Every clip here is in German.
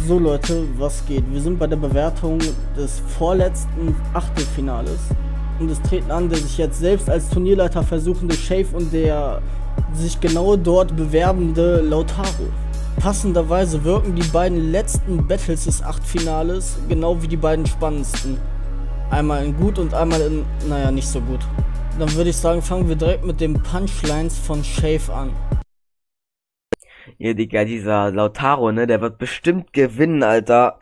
So Leute, was geht? Wir sind bei der Bewertung des vorletzten Achtelfinales und es treten an der sich jetzt selbst als Turnierleiter versuchende Shave und der sich genau dort bewerbende Lautaro. Passenderweise wirken die beiden letzten Battles des Achtfinales genau wie die beiden spannendsten. Einmal in gut und einmal in, naja, nicht so gut. Dann würde ich sagen, fangen wir direkt mit den Punchlines von Shave an. Ja, Digga, dieser Lautaro, ne, der wird bestimmt gewinnen, Alter.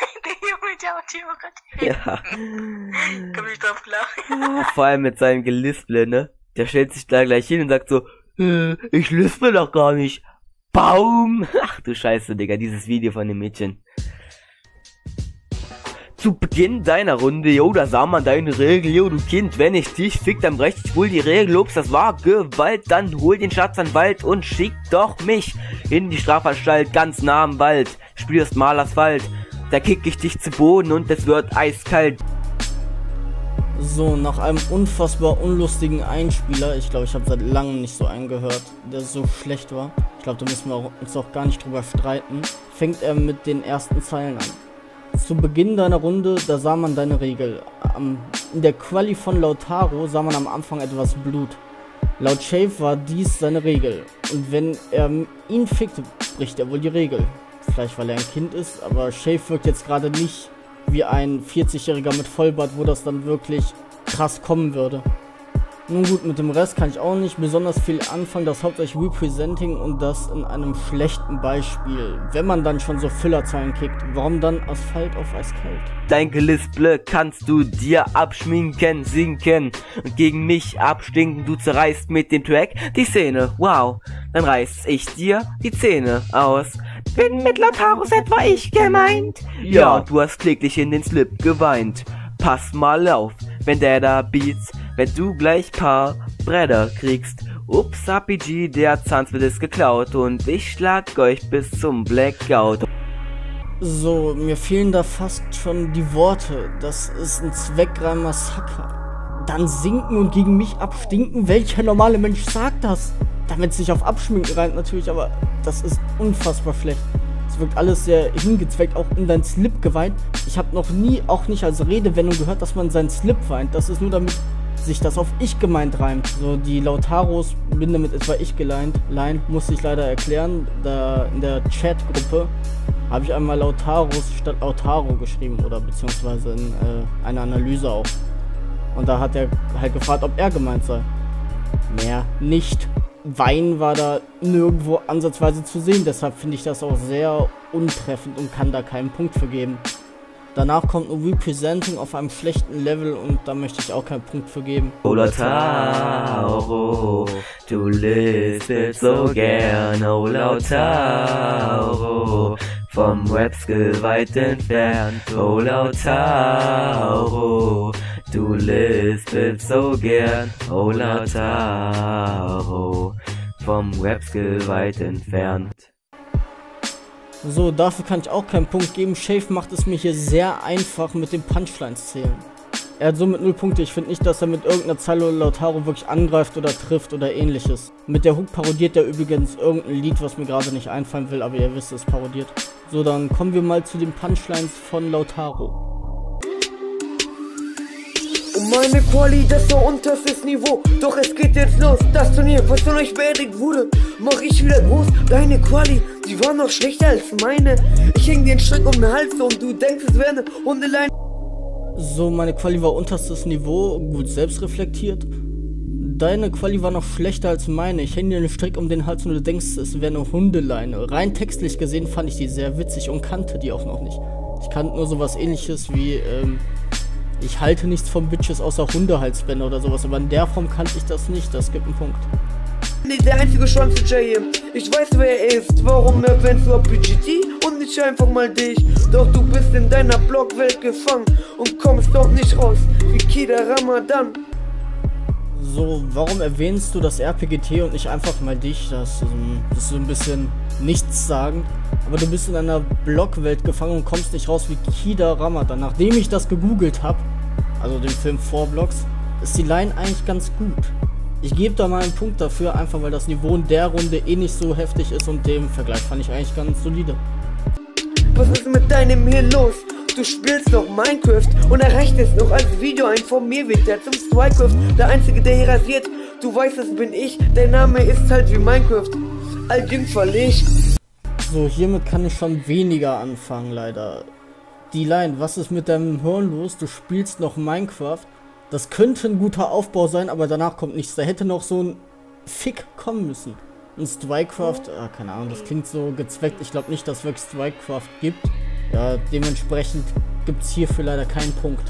Ja. Komm ich drauf klar. Ja, vor allem mit seinem Gelisple, ne. Der stellt sich da gleich hin und sagt so, ich lisple doch gar nicht. Baum! Ach du Scheiße, Digga, dieses Video von dem Mädchen. Zu Beginn deiner Runde, jo, da sah man deine Regel, jo, du Kind, wenn ich dich fick, dann brech ich wohl die Regel, ups, das war Gewalt, dann hol den Staatsanwalt und schick doch mich in die Strafanstalt, ganz nah am Wald, spürst mal Asphalt, da kick ich dich zu Boden und es wird eiskalt. So, nach einem unfassbar unlustigen Einspieler, ich glaube, ich habe seit langem nicht so einen gehört, der so schlecht war, ich glaube, da müssen wir uns auch gar nicht drüber streiten, fängt er mit den ersten Zeilen an. Zu Beginn deiner Runde, da sah man deine Regel. In der Quali von Lautaro sah man am Anfang etwas Blut. Laut Shave war dies seine Regel. Und wenn er ihn fickt, bricht er wohl die Regel. Vielleicht weil er ein Kind ist, aber Shave wirkt jetzt gerade nicht wie ein 40-Jähriger mit Vollbart, wo das dann wirklich krass kommen würde. Nun gut, mit dem Rest kann ich auch nicht besonders viel anfangen, das hauptsächlich Representing und das in einem schlechten Beispiel. Wenn man dann schon so Füllerzeilen kickt, warum dann Asphalt auf eiskalt? Dein Gelisple kannst du dir abschminken, sinken und gegen mich abstinken, du zerreißt mit dem Track die Szene, wow, dann reiß ich dir die Zähne aus. Bin mit Lautaros etwa ich gemeint? Ja, du hast kläglich in den Slip geweint. Pass mal auf, wenn der da beats, wenn du gleich paar Bretter kriegst. Ups, RPG, der Zahnfleisch ist geklaut und ich schlag euch bis zum Blackout. So, mir fehlen da fast schon die Worte. Das ist ein Zweckreim-Massaker. Dann sinken und gegen mich abstinken? Welcher normale Mensch sagt das? Damit sich auf Abschminken reimt natürlich, aber das ist unfassbar schlecht. Es wirkt alles sehr hingezweckt, auch in dein Slip geweint. Ich habe noch nie, auch nicht als Redewendung gehört, dass man seinen Slip weint. Das ist nur damit sich das auf ich gemeint reimt. So, die Lautaros, bin damit etwa ich geleint. Line musste ich leider erklären. Da in der Chatgruppe habe ich einmal Lautaros statt Lautaro geschrieben oder beziehungsweise in einer Analyse auch. Und da hat er halt gefragt, ob er gemeint sei. Mehr nicht. Wein war da nirgendwo ansatzweise zu sehen, deshalb finde ich das auch sehr untreffend und kann da keinen Punkt für geben. Danach kommt ein Representing auf einem schlechten Level und da möchte ich auch keinen Punkt für geben. Oh Lautaro, du lispelst so gern, oh Lautaro, vom Rap-Skill weit entfernt, oh Lautaro, du lispelst so gern, oh Lautaro, vom Rap-Skill weit entfernt. So, dafür kann ich auch keinen Punkt geben. Shave macht es mir hier sehr einfach mit den Punchlines zählen. Er hat somit 0 Punkte. Ich finde nicht, dass er mit irgendeiner Zeile Lautaro wirklich angreift oder trifft oder ähnliches. Mit der Hook parodiert er übrigens irgendein Lied, was mir gerade nicht einfallen will, aber ihr wisst, es parodiert. So, dann kommen wir mal zu den Punchlines von Lautaro. Und meine Quali, das ist so unterstes Niveau. Doch es geht jetzt los, das Turnier, was von euch beerdigt wurde, mach ich wieder groß. Deine Quali, die war noch schlechter als meine. Ich häng dir einen Strick um den Hals und du denkst, es wäre eine Hundeleine. So, meine Quali war unterstes Niveau, gut selbst reflektiert. Deine Quali war noch schlechter als meine. Ich häng dir einen Strick um den Hals und du denkst, es wäre eine Hundeleine. Rein textlich gesehen fand ich die sehr witzig und kannte die auch noch nicht. Ich kannte nur sowas ähnliches wie, ich halte nichts von Bitches außer Hundehalsbänder oder sowas, aber in der Form kannte ich das nicht, das gibt einen Punkt. Nicht der einzige Schwanzlutscher hier. Ich weiß, wer er ist. Warum erwähnst du PGT und nicht einfach mal dich? Doch du bist in deiner Blogwelt gefangen und kommst doch nicht raus wie Kida Ramadan. So, warum erwähnst du das RPGT und nicht einfach mal dich? Das ist so ein bisschen nichtssagend. Aber du bist in einer Blogwelt gefangen und kommst nicht raus wie Kida Ramadan. Nachdem ich das gegoogelt habe, also den Film Vorblogs, ist die Line eigentlich ganz gut. Ich gebe da mal einen Punkt dafür, einfach weil das Niveau in der Runde eh nicht so heftig ist und dem Vergleich fand ich eigentlich ganz solide. was ist mit deinem hier los? Du spielst noch Minecraft und erreicht es noch als Video ein von mir wird der zum Strikecraft, der einzige der hier rasiert. Du weißt, das bin ich, dein Name ist halt wie Minecraft, allerdings verlegt. So, hiermit kann ich schon weniger anfangen, leider. Die Line, was ist mit deinem Hirn los? Du spielst noch Minecraft. Das könnte ein guter Aufbau sein, aber danach kommt nichts. Da hätte noch so ein Fick kommen müssen. Ein Strikecraft, keine Ahnung, das klingt so gezweckt. Ich glaube nicht, dass es wirklich Strikecraft gibt. Ja, dementsprechend gibt es hierfür leider keinen Punkt.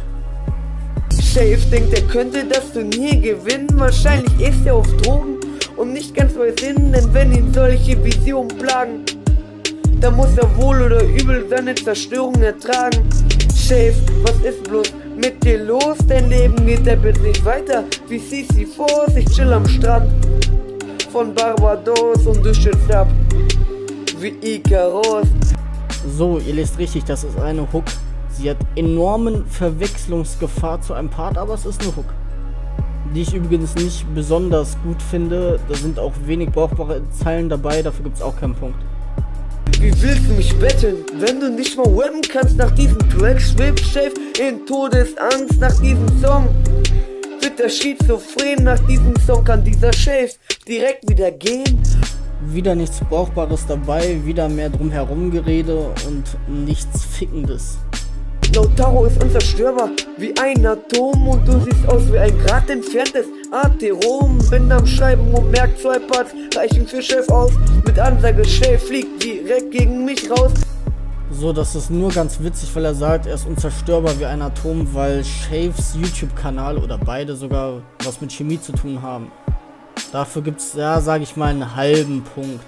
Shave denkt, er könnte das Turnier gewinnen. Wahrscheinlich ist er auf Drogen und nicht ganz bei Sinn, denn wenn ihn solche Visionen plagen, da muss er wohl oder übel seine Zerstörung ertragen. Shave, was ist bloß mit dir los? Dein Leben geht der Bild nicht weiter wie Sisyphos. Ich chill am Strand von Barbados und du schützt ab wie Icarus. So, ihr lest richtig, das ist eine Hook. Sie hat enormen Verwechslungsgefahr zu einem Part, aber es ist eine Hook. Die ich übrigens nicht besonders gut finde. Da sind auch wenig brauchbare Zeilen dabei, dafür gibt es auch keinen Punkt. Wie willst du mich betteln, wenn du nicht mal rappen kannst nach diesem Track? Schwebt Shave in Todesangst nach diesem Song. Wird der schizophren nach diesem Song, kann dieser Shave direkt wieder gehen. Wieder nichts Brauchbares dabei, wieder mehr drumherum Gerede und nichts Fickendes. Lautaro ist unzerstörbar wie ein Atom und du siehst aus wie ein Grad entferntes Atherom. Bin am Schreiben und merk 2 Parts reichen für Chef aus. Mit Ansage Shave fliegt direkt gegen mich raus. So, das ist nur ganz witzig, weil er sagt, er ist unzerstörbar wie ein Atom, weil Shaves YouTube-Kanal oder beide sogar was mit Chemie zu tun haben. Dafür gibt's, ja, sage ich mal, einen halben Punkt.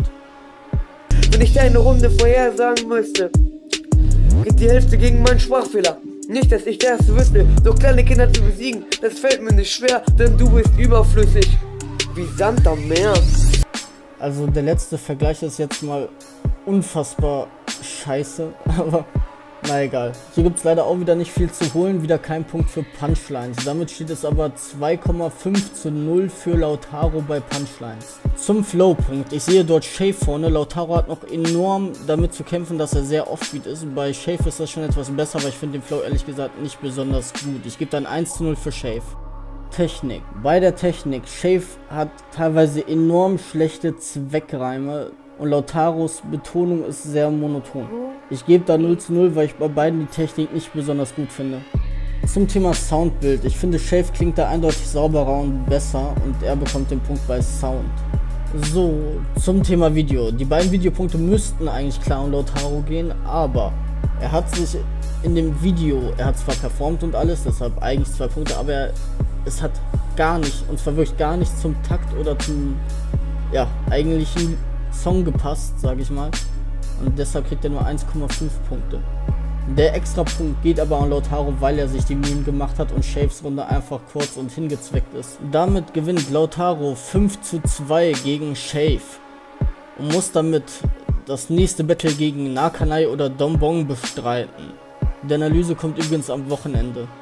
Wenn ich deine Runde vorhersagen müsste, geht die Hälfte gegen meinen Sprachfehler. Nicht, dass ich das wüsste, doch kleine Kinder zu besiegen, das fällt mir nicht schwer, denn du bist überflüssig wie Sand am Meer. Also der letzte Vergleich ist jetzt mal unfassbar scheiße, aber na egal. Hier gibt es leider auch wieder nicht viel zu holen, wieder kein Punkt für Punchlines. Damit steht es aber 2,5:0 für Lautaro bei Punchlines. Zum Flow-Punkt. Ich sehe dort Shave vorne. Lautaro hat noch enorm damit zu kämpfen, dass er sehr offbeat ist. Bei Shave ist das schon etwas besser, aber ich finde den Flow ehrlich gesagt nicht besonders gut. Ich gebe dann 1:0 für Shave. Technik. Bei der Technik. Shave hat teilweise enorm schlechte Zweckreime. Und Lautaros Betonung ist sehr monoton. Ich gebe da 0:0, weil ich bei beiden die Technik nicht besonders gut finde. Zum Thema Soundbild. Ich finde, Shave klingt da eindeutig sauberer und besser und er bekommt den Punkt bei Sound. So, zum Thema Video. Die beiden Videopunkte müssten eigentlich klar um Lautaro gehen, aber er hat sich in dem Video, er hat zwar performt und alles, deshalb eigentlich 2 Punkte, aber es hat gar nicht, und zwar wirklich gar nicht zum Takt oder zum, ja, eigentlichen Song gepasst, sage ich mal. Und deshalb kriegt er nur 1,5 Punkte. Der extra Punkt geht aber an Lautaro, weil er sich die Mühen gemacht hat und Shaves Runde einfach kurz und hingezweckt ist. Damit gewinnt Lautaro 5:2 gegen Shave und muss damit das nächste Battle gegen Nakanai oder Dombong bestreiten. Die Analyse kommt übrigens am Wochenende.